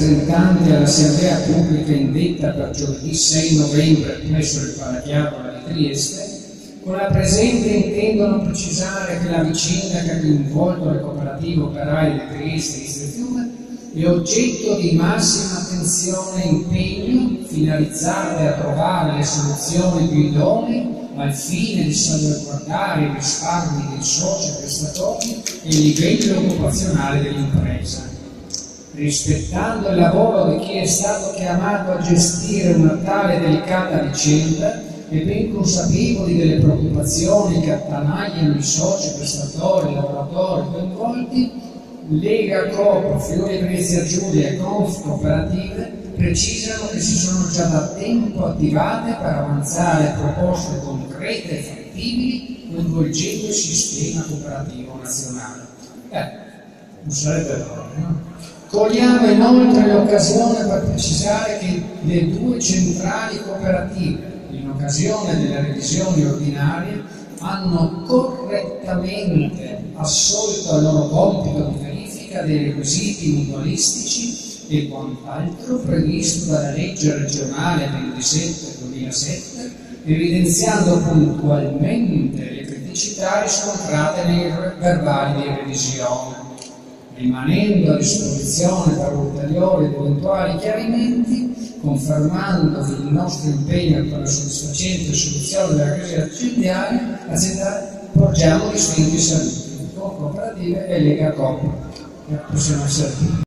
rappresentanti all'assemblea pubblica indetta per giovedì 6 novembre presso il Palachiagola di Trieste, con la presente intendono precisare che la vicenda che ha coinvolto le cooperative operaie di Trieste e Isole Fiume è oggetto di massima attenzione e impegno finalizzate a trovare le soluzioni più idonee al fine di salvaguardare i risparmi dei soci prestatori e il livello occupazionale dell'impresa, rispettando il lavoro di chi è stato chiamato a gestire una tale delicata vicenda e ben consapevoli delle preoccupazioni che attanagliano i soci prestatori e lavoratori coinvolti. Lega Coop, Friuli Venezia Giulia e Conf Cooperative precisano che si sono già da tempo attivate per avanzare proposte concrete e fattibili coinvolgendo il sistema cooperativo nazionale. Non sarebbe vero, no? Cogliamo inoltre l'occasione per precisare che le due centrali cooperative, in occasione delle revisioni ordinarie, hanno correttamente assolto il loro compito di verifica dei requisiti mutualistici e quant'altro previsto dalla legge regionale 27/2007, evidenziando puntualmente le criticità riscontrate nei verbali di revisione, rimanendo a disposizione per ulteriori ed eventuali chiarimenti, confermando il nostro impegno per la soddisfacente soluzione della crisi aziendale. Porgiamo distinti saluti con Cooperative e Lega Coop. Possiamo essere